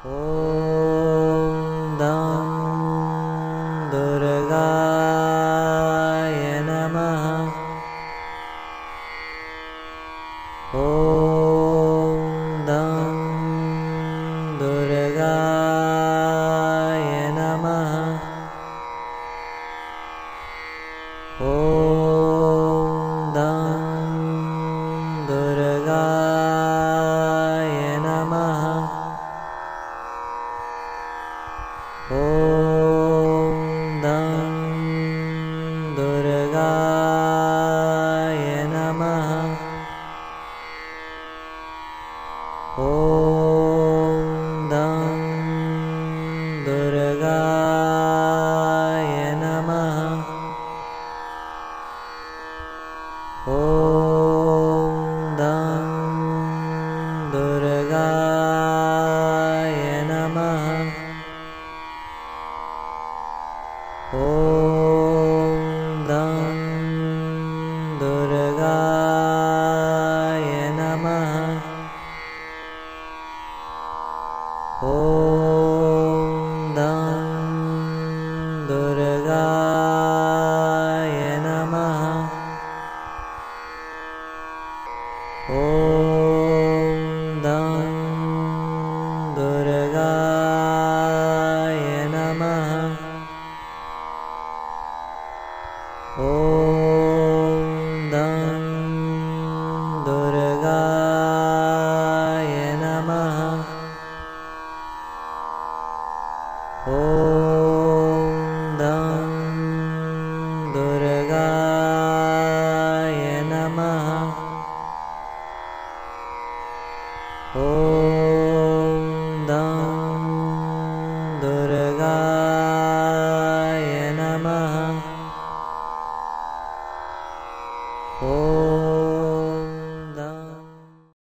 Om Dum Durgayei Namaha. Om Dum Durgayei Namaha. Om Dum Durgayei Namaha. Om Dum Durgayei Namaha. Om Dum Durgayei Namaha. Om Dum Durgayei Namaha. Om Dum Durgayei Namaha. Om Dum Durgayei Namaha. Om Dum Durgayei Namaha. Om Dum Durgayei Namaha. Om Dum Durgayei Namaha. Om Dum Durgayei Namaha. Om